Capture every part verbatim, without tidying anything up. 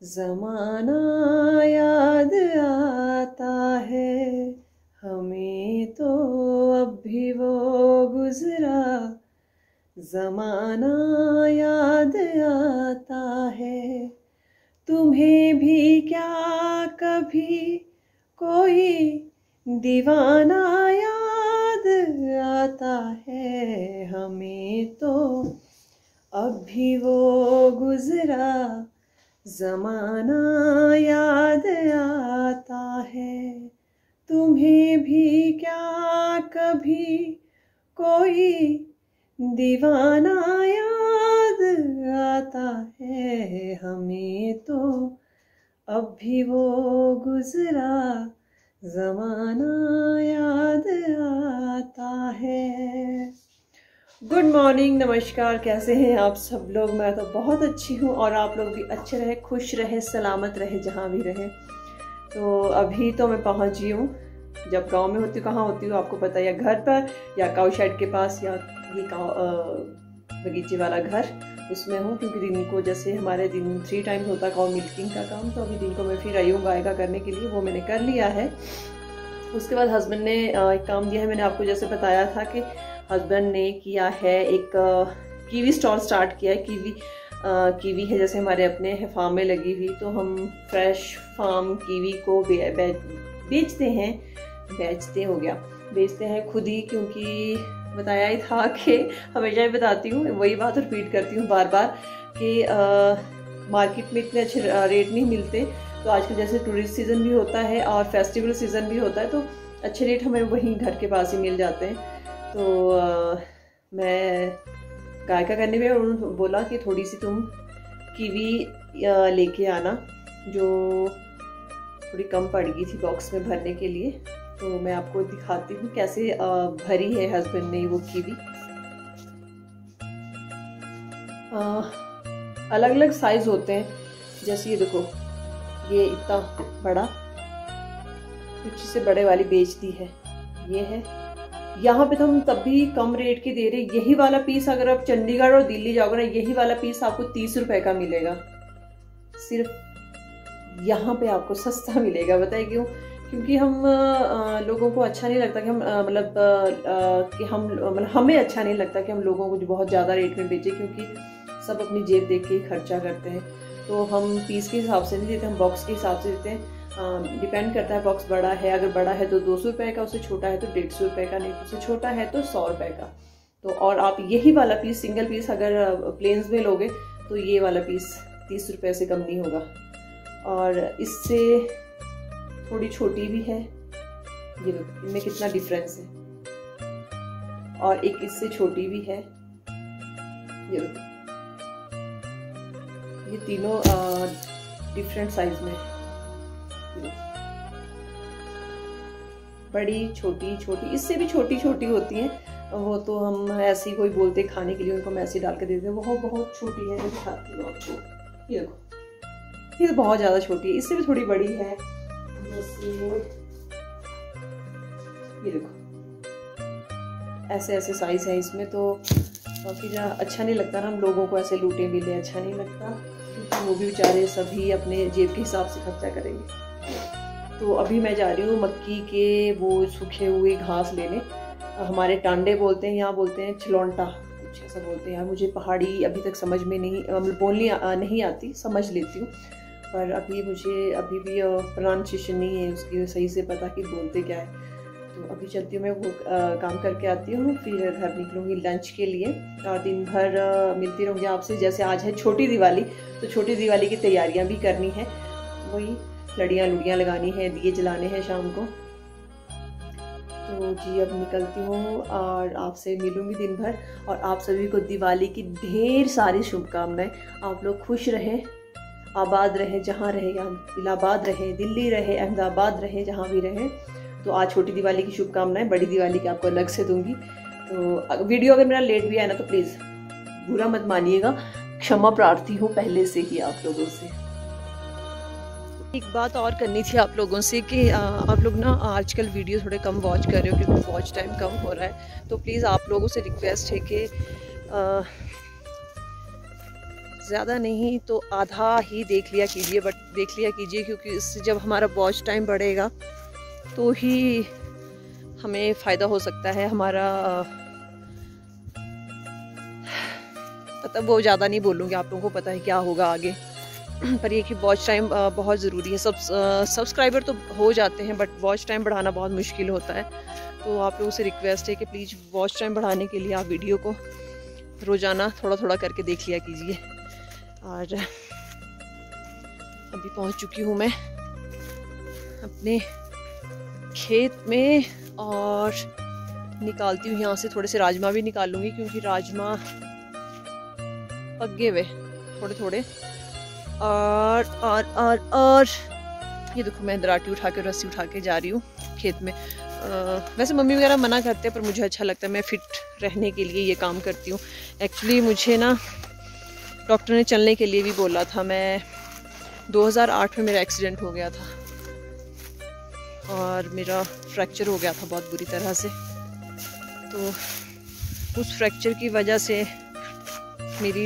ज़माना याद आता है हमें तो अब भी वो गुज़रा, ज़माना याद आता है। तुम्हें भी क्या कभी कोई दीवाना याद आता है, हमें तो अब भी वो गुज़रा, ज़माना याद आता है। तुम्हें भी क्या कभी कोई दीवाना याद आता है, हमें तो अब भी वो गुज़रा, ज़माना याद आता है। गुड मॉर्निंग, नमस्कार, कैसे हैं आप सब लोग। मैं तो बहुत अच्छी हूँ और आप लोग भी अच्छे रहे, खुश रहे, सलामत रहे जहाँ भी रहे। तो अभी तो मैं पहुँच गई हूँ। जब गांव में होती हूँ, कहाँ होती हूँ आपको पता है, या घर पर या काऊ शेड के पास, या ये बगीचे वाला घर, उसमें हूँ। क्योंकि दिन को जैसे हमारे दिन थ्री टाइम्स होता है काऊ मिल्किंग का काम, तो अभी दिन को मैं फिर आई हूँ गाय का करने के लिए, वो मैंने कर लिया है। उसके बाद हस्बैंड ने एक काम दिया है, मैंने आपको जैसे बताया था कि हस्बैंड ने किया है एक कीवी स्टॉल स्टार्ट किया है। कीवी कीवी है जैसे हमारे अपने फार्म में लगी हुई, तो हम फ्रेश फार्म कीवी को बे, बे, बेचते हैं बेचते हो गया बेचते हैं खुद ही। क्योंकि बताया ही था कि हमेशा ही बताती हूँ, वही बात रिपीट करती हूँ बार बार कि मार्केट में इतने अच्छे रेट नहीं मिलते। तो आजकल जैसे टूरिस्ट सीज़न भी होता है और फेस्टिवल सीज़न भी होता है, तो अच्छे रेट हमें वहीं घर के पास ही मिल जाते हैं। तो आ, मैं गाय का करने में उन्होंने बोला कि थोड़ी सी तुम कीवी लेके आना, जो थोड़ी कम पड़ गई थी बॉक्स में भरने के लिए। तो मैं आपको दिखाती हूँ कैसे आ, भरी है हस्बैंड ने वो कीवी। अलग अलग साइज होते हैं, जैसे ये देखो, ये इतना बड़ा, कुछ से बड़े वाली बेच दी है, ये है। यहाँ पे तो हम तब भी कम रेट के दे रहे। यही वाला पीस अगर आप चंडीगढ़ और दिल्ली जाओगे ना, यही वाला पीस आपको तीस रुपए का मिलेगा। सिर्फ यहाँ पे आपको सस्ता मिलेगा। बताइए क्यों? क्योंकि हम आ, लोगों को अच्छा नहीं लगता कि हम मतलब कि हम मतलब हमें अच्छा नहीं लगता कि हम लोगों को बहुत ज़्यादा रेट में बेचें, क्योंकि सब अपनी जेब देख के ही खर्चा करते हैं। तो हम पीस के हिसाब से नहीं देते, हम बॉक्स के हिसाब से देते हैं। डिपेंड करता है, बॉक्स बड़ा है, अगर बड़ा है तो दो सौ रुपये का, उससे छोटा है तो डेढ़ सौ रुपये का, नहीं उससे छोटा है तो सौ रुपये का। तो और आप यही वाला पीस सिंगल पीस अगर प्लेन्स में लोगे तो ये वाला पीस तीस रुपये से कम नहीं होगा। और इससे थोड़ी छोटी भी है, ये लो इनमें कितना डिफरेंस है। और एक इससे छोटी भी है, ये लो, ये तीनों डिफरेंट साइज में है। बड़ी, छोटी, छोटी, इससे भी छोटी छोटी होती हैं। वो तो हम ऐसे ही कोई बोलते खाने के लिए, उनको हम ऐसे ही डाल के देते हैं। वो बहुत छोटी है, मैं दिखाती हूँ आपको। ये देखो, ये तो बहुत ज़्यादा छोटी है, इससे भी थोड़ी बड़ी है। जैसे ये देखो, ऐसे ऐसे साइज है इसमें। तो काफ़ी अच्छा नहीं लगता ना, हम लोगों को ऐसे लूटे मिले, अच्छा नहीं लगता, क्योंकि वो भी बेचारे सभी अपने जेब के हिसाब से खर्चा करेंगे। तो अभी मैं जा रही हूँ मक्की के वो सूखे हुए घास लेने। हमारे टांडे बोलते हैं, यहाँ बोलते हैं छिलौंटा, कुछ ऐसा बोलते हैं यार। मुझे पहाड़ी अभी तक समझ में नहीं बोलनी नहीं आती, समझ लेती हूँ, पर अभी मुझे अभी भी प्रोनाउंसिएशन नहीं है उसकी सही से पता कि बोलते क्या है। तो अभी चलती हूँ, मैं वो आ, काम करके आती हूँ, फिर घर निकलूँगी लंच के लिए। और दिन भर आ, मिलती रहूँगी आपसे। जैसे आज है छोटी दिवाली, तो छोटी दिवाली की तैयारियाँ भी करनी है, वही लड़ियाँ लुड़ियाँ लगानी है, दिए जलाने हैं शाम को। तो जी अब निकलती हूँ और आपसे मिलूँगी दिन भर। और आप सभी को दिवाली की ढेर सारी शुभकामनाएं। आप लोग खुश रहें, आबाद रहें, जहाँ रहे, या इलाहाबाद रहे, दिल्ली रहे, अहमदाबाद रहे, जहाँ भी रहें। तो आज छोटी दिवाली की शुभकामनाएं, बड़ी दिवाली की आपको अलग से दूंगी। तो वीडियो अगर मेरा लेट भी आया ना, तो प्लीज़ बुरा मत मानिएगा, क्षमा प्रार्थी हूँ पहले से ही आप लोगों से। एक बात और करनी थी आप लोगों से कि आप लोग ना आजकल वीडियो थोड़े कम वॉच कर रहे हो, क्योंकि वॉच टाइम कम हो रहा है। तो प्लीज़ आप लोगों से रिक्वेस्ट है कि ज़्यादा नहीं तो आधा ही देख लिया कीजिए, बट देख लिया कीजिए क्योंकि इससे जब हमारा वॉच टाइम बढ़ेगा तो ही हमें फ़ायदा हो सकता है। हमारा पता वो ज़्यादा नहीं बोलूँगी, आप लोगों को पता है क्या होगा आगे, पर ये कि वॉच टाइम बहुत ज़रूरी है। सब सब्सक्राइबर तो हो जाते हैं बट वॉच टाइम बढ़ाना बहुत मुश्किल होता है। तो आप लोगों से रिक्वेस्ट है कि प्लीज़ वॉच टाइम बढ़ाने के लिए आप वीडियो को रोज़ाना थोड़ा थोड़ा करके देख लिया कीजिए। और अभी पहुंच चुकी हूँ मैं अपने खेत में और निकालती हूँ यहाँ से थोड़े से राजमा भी निकाल लूँगी क्योंकि राजमा पक गए हुए थोड़े थोड़े। और और और और ये देखो मैं दराटी उठा के रस्सी उठा के जा रही हूँ खेत में। आ, वैसे मम्मी वगैरह मना करते हैं पर मुझे अच्छा लगता है, मैं फ़िट रहने के लिए ये काम करती हूँ। एक्चुअली मुझे ना डॉक्टर ने चलने के लिए भी बोला था। मैं दो हज़ार आठ में मेरा एक्सीडेंट हो गया था और मेरा फ्रैक्चर हो गया था बहुत बुरी तरह से। तो उस फ्रैक्चर की वजह से मेरी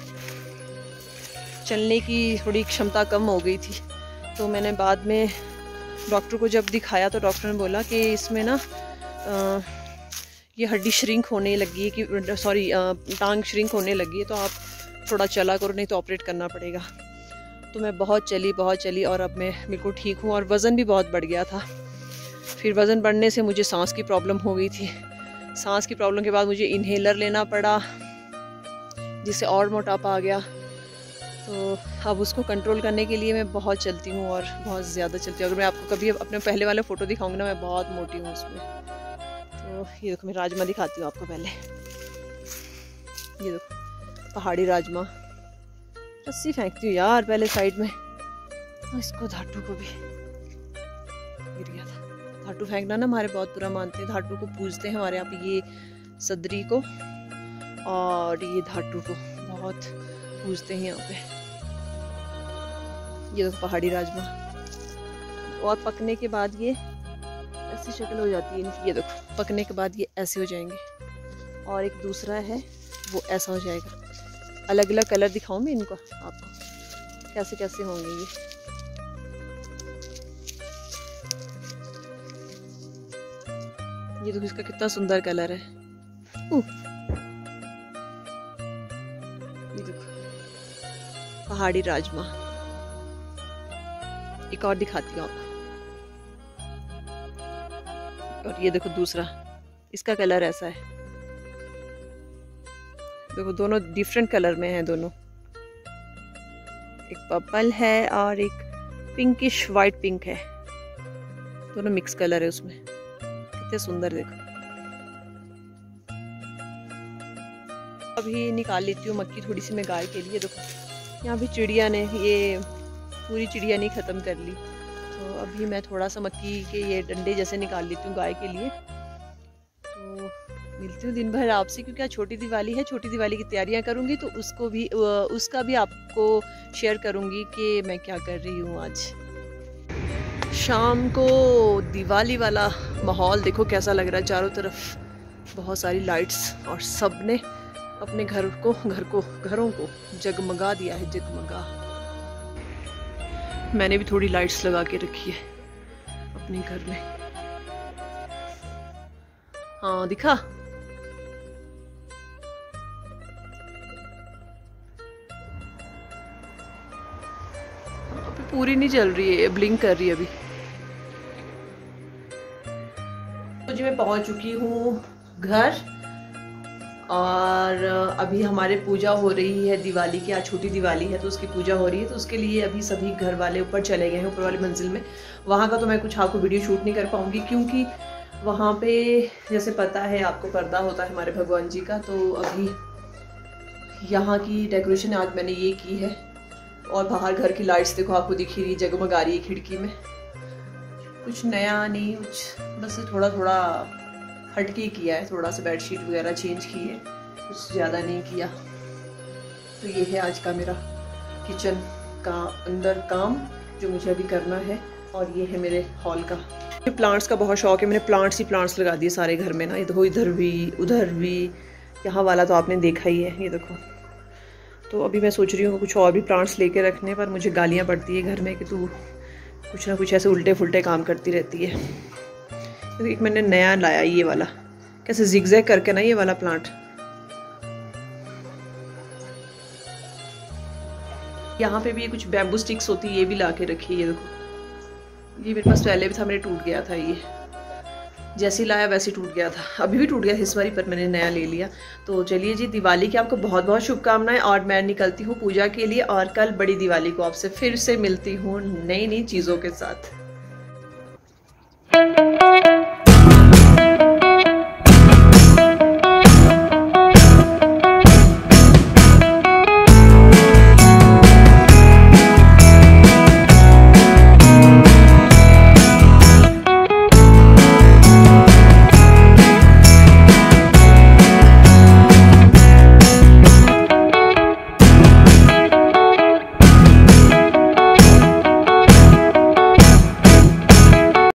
चलने की थोड़ी क्षमता कम हो गई थी। तो मैंने बाद में डॉक्टर को जब दिखाया तो डॉक्टर ने बोला कि इसमें ना आ, ये हड्डी श्रिंक होने लगी है कि सॉरी टांग श्रिंक होने लगी है, तो आप थोड़ा चला करो नहीं तो ऑपरेट करना पड़ेगा। तो मैं बहुत चली बहुत चली और अब मैं बिल्कुल ठीक हूँ। और वज़न भी बहुत बढ़ गया था। फिर वज़न बढ़ने से मुझे सांस की प्रॉब्लम हो गई थी। सांस की प्रॉब्लम के बाद मुझे इन्हेलर लेना पड़ा जिससे और मोटापा आ गया। तो अब उसको कंट्रोल करने के लिए मैं बहुत चलती हूँ और बहुत ज़्यादा चलती हूँ। अगर मैं आपको कभी अपने पहले वाले फ़ोटो दिखाऊंगी ना, मैं बहुत मोटी हूँ उसमें। तो ये देखो मैं राजमा दिखाती हूँ आपको पहले। ये देखो पहाड़ी राजमा। रस्सी फेंकती हूँ यार पहले साइड में। इसको धाटू को भी गिर गया था। धाटू फेंकना ना हमारे बहुत बुरा मानते हैं। धाटू को पूजते हैं हमारे यहाँ पे, ये सदरी को और ये धाटू को बहुत पूजते हैं यहाँ पे। ये देखो पहाड़ी राजमा। और पकने के बाद ये ऐसी शक्ल हो जाती है इनकी। ये देखो पकने के बाद ये ऐसे हो जाएंगे। और एक दूसरा है वो ऐसा हो जाएगा। अलग अलग कलर दिखाऊं मैं इनको आपको कैसे कैसे होंगे ये। ये देखो इसका कितना सुंदर कलर है। ये देखो पहाड़ी राजमा। एक और दिखाती हूँ आपको। और ये देखो दूसरा, इसका कलर ऐसा है। देखो दोनों डिफरेंट कलर में हैं दोनों। एक पर्पल है और एक पिंकिश वाइट पिंक है। दोनों मिक्स कलर है उसमें। कितने सुंदर देखो। अभी निकाल लेती हूँ मक्की थोड़ी सी मैं गाय के लिए। देखो यहाँ भी चिड़िया ने ये पूरी चिड़िया नहीं ख़त्म कर ली। तो अभी मैं थोड़ा सा मक्की के ये डंडे जैसे निकाल लेती हूँ गाय के लिए। तो मिलती हूँ दिन भर आपसे क्योंकि आज छोटी दिवाली है। छोटी दिवाली की तैयारियाँ करूँगी तो उसको भी उसका भी आपको शेयर करूँगी कि मैं क्या कर रही हूँ आज। शाम को दिवाली वाला माहौल देखो कैसा लग रहा है। चारों तरफ बहुत सारी लाइट्स और सब ने अपने घर को घर को घरों को जगमगा दिया है। जगमगा मैंने भी थोड़ी लाइट्स लगा के रखी है अपने घर में। हाँ दिखा। अभी पूरी नहीं चल रही है, ब्लिंक कर रही है अभी। तो जी मैं पहुंच चुकी हूँ घर और अभी हमारे पूजा हो रही है दिवाली की। आज छोटी दिवाली है तो उसकी पूजा हो रही है। तो उसके लिए अभी सभी घर वाले ऊपर चले गए हैं, ऊपर वाली मंजिल में। वहाँ का तो मैं कुछ आपको वीडियो शूट नहीं कर पाऊँगी क्योंकि वहाँ पे जैसे पता है आपको पर्दा होता है हमारे भगवान जी का। तो अभी यहाँ की डेकोरेशन आज मैंने ये की है। और बाहर घर की लाइट्स देखो आपको दिख ही रही, जगमगा रही है खिड़की में। कुछ नया नहीं, कुछ बस थोड़ा थोड़ा हटके किया है। थोड़ा सा बेडशीट वगैरह चेंज की है, कुछ ज़्यादा नहीं किया। तो ये है आज का मेरा किचन का अंदर काम जो मुझे अभी करना है। और ये है मेरे हॉल का। प्लांट्स का बहुत शौक है। मैंने प्लांट्स ही प्लांट्स लगा दिए सारे घर में ना। इधर इधर भी उधर भी, यहाँ वाला तो आपने देखा ही है। ये देखो तो अभी मैं सोच रही हूँ कुछ और भी प्लांट्स लेके रखने, पर मुझे गालियाँ पड़ती है घर में कि तू कुछ ना कुछ ऐसे उल्टे फुल्टे काम करती रहती है। तो एक मैंने नया लाया ये वाला, कैसे जिगजैग करके ना ये वाला प्लांट। यहाँ पे भी ये कुछ बैम्बू स्टिक्स होती है, ये भी ला के रखी है। ये देखो, ये मेरे पास पहले भी था, मेरे टूट गया था। ये जैसे ही लाया वैसे ही टूट गया था, अभी भी टूट गया इस बारी, पर मैंने नया ले लिया। तो चलिए जी, दिवाली की आपको बहुत बहुत शुभकामनाएं, और मैं निकलती हूँ पूजा के लिए, और कल बड़ी दिवाली को आपसे फिर से मिलती हूँ नई नई चीज़ों के साथ।